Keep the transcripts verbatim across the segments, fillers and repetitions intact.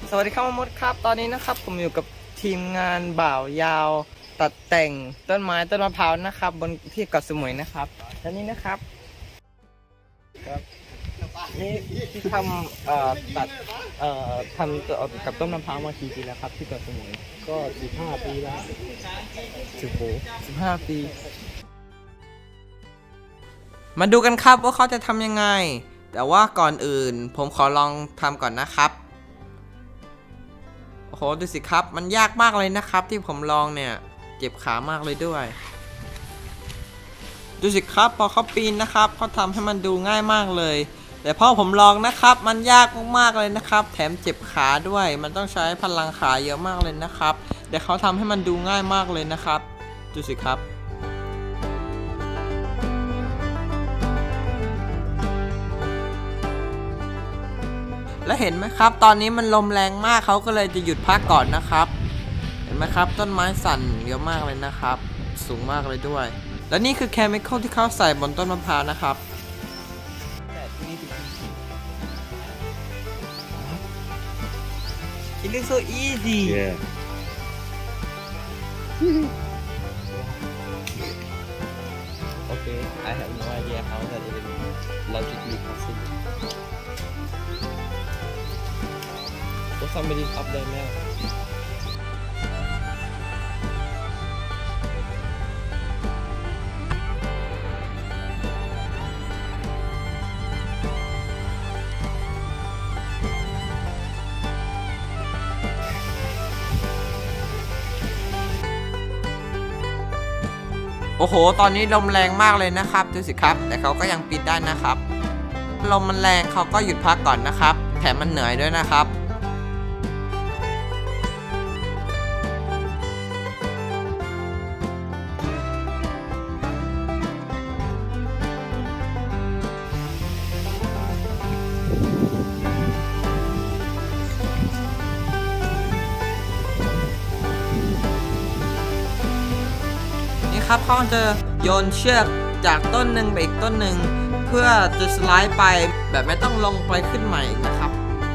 สวัสดีครับมดครับตอนนี้นะครับผมอยู่กับทีมงานบ่าวยาวตัดแต่งต้นไม้ต้นมะพร้าวนะครับบนที่เกาะสมุยนะครับและนี่นะครับครับนี่ที่ทำเอ่อตัดเอ่อทำกับต้นมะพร้าวมากี่ปีแล้วครับที่เกาะสมุยก็สิบห้าปีแล้วสิบโหสิบห้าปีมาดูกันครับว่าเขาจะทำยังไงแต่ว่าก่อนอื่นผมขอลองทำก่อนนะครับโอ้โหดูสิครับมันยากมากเลยนะครับที่ผมลองเนี่ยเจ็บขามากเลยด้วยดูสิครับพอเขาปีนนะครับเขาทำให้มันดูง่ายมากเลยแต่พอผมลองนะครับมันยากมากๆเลยนะครับแถมเจ็บขาด้วยมันต้องใช้พลังขาเยอะมากเลยนะครับแต่เขาทำให้มันดูง่ายมากเลยนะครับดูสิครับและเห็นไหมครับตอนนี้มันลมแรงมากเขาก็เลยจะหยุดพักก่อนนะครับเห็นไหมครับต้นไม้สั่นเยอะมากเลยนะครับสูงมากเลยด้วยและนี่คือเคมีคอลที่เขาใส่บนต้นมะพร้าวนะครับ It looks so easy yeah Okay I have no idea how that even logically possible Oh somebody's up there nowโอ้โหตอนนี้ลมแรงมากเลยนะครับดูสิครับแต่เขาก็ยังปีนได้นะครับลมมันแรงเขาก็หยุดพักก่อนนะครับแถมมันเหนื่อยด้วยนะครับครับเขาจะโยนเชือกจากต้นหนึ่งไปอีกต้นหนึ่งเพื่อจะสไลด์ไปแบบไม่ต้องลงไปขึ้นใหม่นะครับ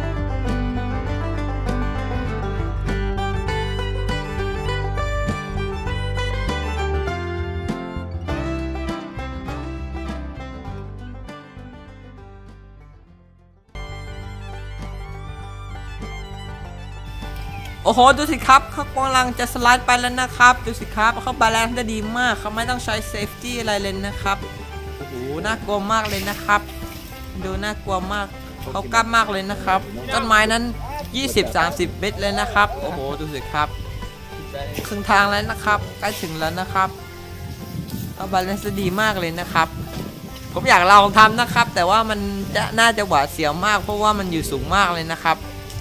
โอ้โหดูสิครับเขากำลังจะสไลด์ไปแล้วนะครับดูสิครับเขาบาลานซ์ได้ดีมากเขาไม่ต้องใช้เซฟตี้อะไรเลยนะครับโอ้โหน่ากลัวมากเลยนะครับดูน่ากลัวมากเขากล้ามากเลยนะครับต้นไม้นั้น ยี่สิบถึงสามสิบ เมตรเลยนะครับโอ้โหดูสิครับครึ่งทางแล้วนะครับใกล้ถึงแล้วนะครับเขาบาลานซ์ได้ดีมากเลยนะครับผมอยากลองทำนะครับแต่ว่ามันจะน่าจะหวาดเสียวมากเพราะว่ามันอยู่สูงมากเลยนะครับ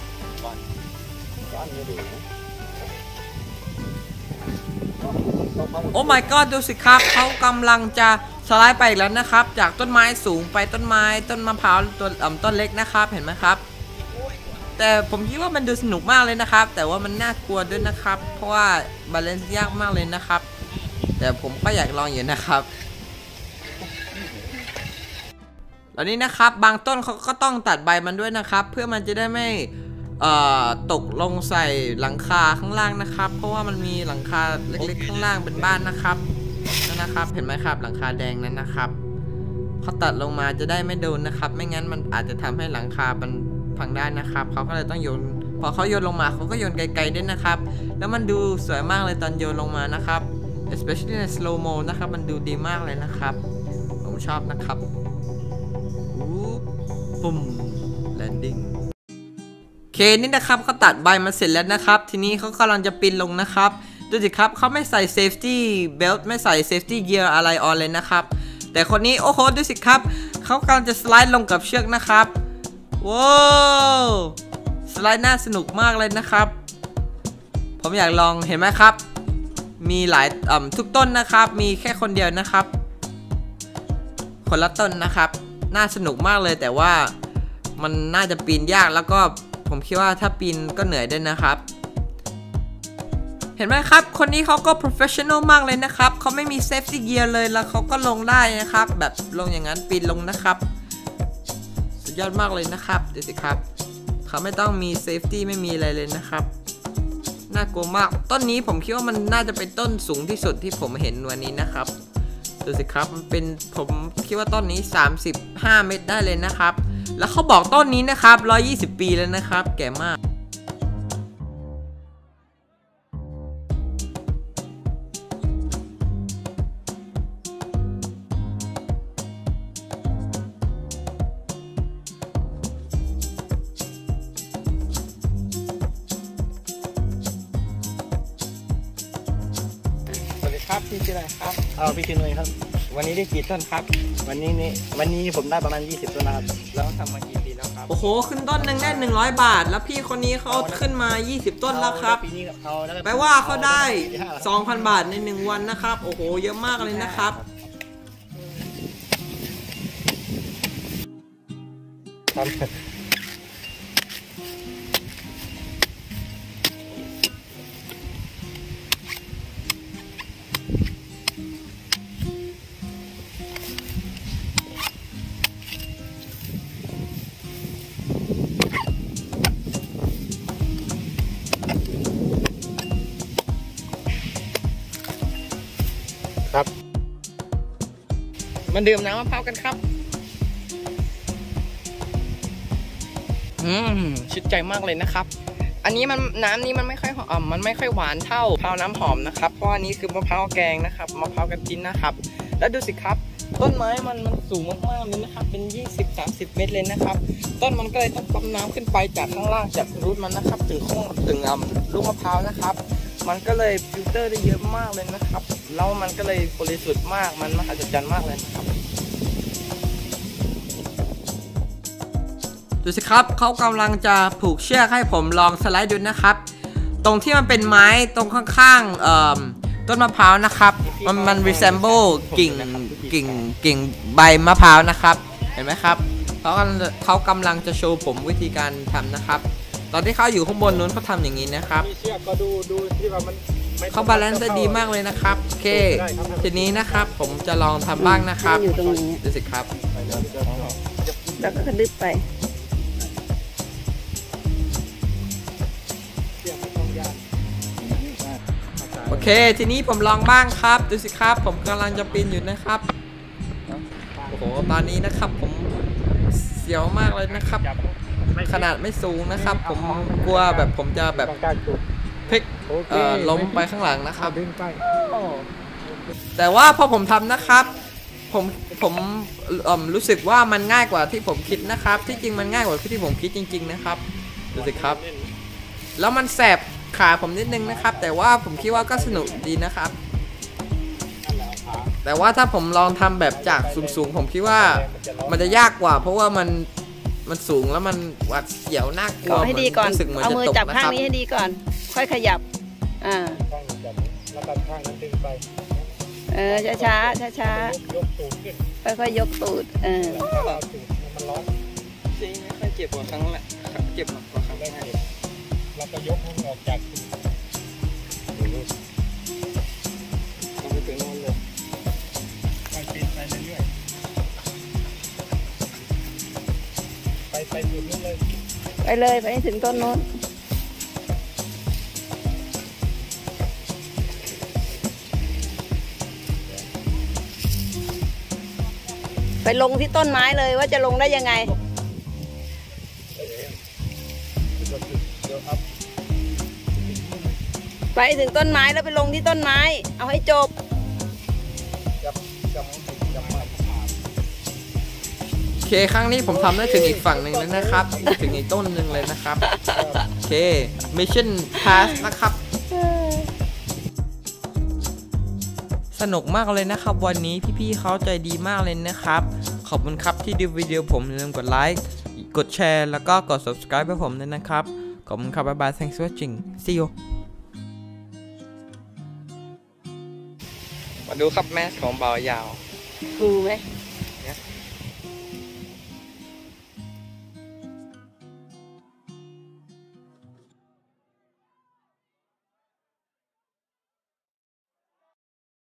โอ้ my god ดูสิครับเขากำลังจะสไลด์ไปแล้วนะครับจากต้นไม้สูงไปต้นไม้ต้นมะพร้าวต้นอ่ำต้นเล็กนะครับเห็นไหมครับแต่ผมคิดว่ามันดูสนุกมากเลยนะครับแต่ว่ามันน่ากลัวด้วยนะครับเพราะว่าบาลานซ์ยากมากเลยนะครับแต่ผมก็อยากลองอยู่นะครับตอนนี้นะครับบางต้นเขาก็ต้องตัดใบมันด้วยนะครับเพื่อมันจะได้ไม่ตกลงใส่หลังคาข้างล่างนะครับเพราะว่ามันมีหลังคาเล็กๆข้างล่างเป็นบ้านนะครับนั่นนะครับเห็นไหมครับหลังคาแดงนั้นนะครับเขาตัดลงมาจะได้ไม่โดนนะครับไม่งั้นมันอาจจะทำให้หลังคามันพังได้นะครับเขาก็เลยต้องโยนพอเขาโยนลงมาเขาก็โยนไกลๆด้วยนะครับแล้วมันดูสวยมากเลยตอนโยนลงมานะครับ especially ใน slow mo นะครับมันดูดีมากเลยนะครับผมชอบนะครับปุ๊บ landingโอเคนี่นะครับเขาตัดใบมาเสร็จแล้วนะครับทีนี้เขากำลังจะปีนลงนะครับดูสิครับเขาไม่ใส่ safety belt ไม่ใส่ safety gear อะไรออนเลยนะครับแต่คนนี้โอ้โหดูสิครับเขากำลังจะสไลด์ลงกับเชือกนะครับว้าวสไลด์น่าสนุกมากเลยนะครับผมอยากลองเห็นไหมครับมีหลายอ่าทุกต้นนะครับมีแค่คนเดียวนะครับคนละต้นนะครับน่าสนุกมากเลยแต่ว่ามันน่าจะปีนยากแล้วก็ผมคิดว่าถ้าปีนก็เหนื่อยด้วยนะครับเห็นไหมครับคนนี้เขาก็ professional มากเลยนะครับเขาไม่มี safety gear เลยแล้วเขาก็ลงได้นะครับแบบลงอย่างนั้นปีนลงนะครับสุดยอดมากเลยนะครับดูสิครับเขเขาไม่ต้องมีเซฟตี้ไม่มีอะไรเลยนะครับน่ากลัวมากต้นนี้ผมคิดว่ามันน่าจะเป็นต้นสูงที่สุดที่ผมเห็นวันนี้นะครับดูสิครับมันเป็นผมคิดว่าต้นนี้สามสิบห้าเมตรได้เลยนะครับแล้วเขาบอกต้นนี้นะครับหนึ่งร้อยยี่สิบปีแล้วนะครับแก่มากครับพี่ชื่ออะไรครับเออพี่ชื่อนุ้ยครับวันนี้ได้กี่ต้นครับวันนี้นี่วันนี้ผมได้ประมาณยี่สิบต้นนะครับแล้วทำมากี่ปีแล้วครับโอ้โหขึ้นต้นหนึ่งได้หนึ่งร้อยบาทแล้วพี่คนนี้เขาขึ้นมายี่สิบต้นแล้วครับแปลว่าเขาได้ สองพัน บาทในหนึ่งวันนะครับโอ้โหเยอะมากเลยนะครับครับมาดื่มน้ำมะพร้าวกันครับอืมชื่นใจมากเลยนะครับอันนี้มันน้ำนี้มันไม่ค่อยหอมมันไม่ค่อยหวานเท่ามะพร้าวน้ำหอมนะครับเพราะอันนี้คือมะพร้าวแกงนะครับมะพร้าวกะทินะครับแล้วดูสิครับต้นไม้มันมันสูงมากๆเลยนะครับเป็น ยี่สิบถึงสามสิบ เมตรเลยนะครับต้นมันก็เลยต้องปั๊มน้ำขึ้นไปจากข้างล่างจากรูทมันนะครับถึงข้างถึงอ่ำลูกมะพร้าวนะครับมันก็เลยฟิลเตอร์ได้เยอะมากเลยนะครับแล้วมันก็เลยบริสุทธิ์มากมันมหัศจรรย์มากเลยนะครับดูสิครับเขากำลังจะผูกเชือกให้ผมลองสไลด์ดูนะครับตรงที่มันเป็นไม้ตรงข้างๆต้นมะพร้าวนะครับมันมัน resemble กิ่งกิ่งกิ่งใบมะพร้าวนะครับเห็นไหมครับเขากำลังเขากำลังจะโชว์ผมวิธีการทำนะครับตอนที่เขาอยู่ข้างบนนู้นเขาทำอย่างนี้นะครับมีเชือกก็ดูดูที่ว่ามันเขาบาลานซ์ได้ดีมากเลยนะครับโอเคทีนี้นะครับผมจะลองทำบ้างนะครับอยู่ตรงนี้ดูสิครับแล้วก็กระดึบไปโอเคทีนี้ผมลองบ้างครับดูสิครับผมกำลังจะปีนอยู่นะครับโอ้โหตอนนี้นะครับผมเสียวมากเลยนะครับขนาดไม่สูงนะครับผมกลัวแบบผมจะแบบพลิกล้มไปข้างหลังนะครับแต่ว่าพอผมทำนะครับผมผมรู้สึกว่ามันง่ายกว่าที่ผมคิดนะครับที่จริงมันง่ายกว่าที่ผมคิดจริงๆนะครับดูสิครับแล้วมันแสบขาผมนิดนึงนะครับแต่ว่าผมคิดว่าก็สนุกดีนะครับแต่ว่าถ้าผมลองทำแบบจากสูงๆผมคิดว่ามันจะยากกว่าเพราะว่ามันมันสูงแล้วมันหวาดเสียวน่ากลัวให้ดีก่อนเอามือจับข้างนี้ให้ดีก่อนค่อยขยับอ่าแล้วก็ข้างนั้นดึงไปเออช้าช้าช้าช้าค่อยๆยกตูดเออมันร้อนจริงไม่ค่อยเจ็บกว่าครั้งแหละเจ็บกว่าครั้งแรกแล้วก็ยกมันออกจากทำไปถึงนั่นเลยไปปีนไปเรื่อยๆไปไปถึงนู่นเลยไปเลยไปถึงต้นนู้นไปลงที่ต้นไม้เลยว่าจะลงได้ยังไงไปถึงต้นไม้แล้วไปลงที่ต้นไม้เอาให้จบโอเคครั้งนี้ผมทำได้ถึงอีกฝั่งหนึ่งแล้วนะครับถึงอีกต้นหนึ่งเลยนะครับโอเค Mission Pass นะครับสนุกมากเลยนะครับวันนี้พี่ๆเขาใจดีมากเลยนะครับขอบคุณครับที่ดูวิดีโอผมอย่าลืมกดไลค์กดแชร์แล้วก็กด subscribe ให้ผมด้วยนะครับขอบคุณครับบ๊ายบาย thanks for watching see you มาดูครับแมสของเบายาวคูไหม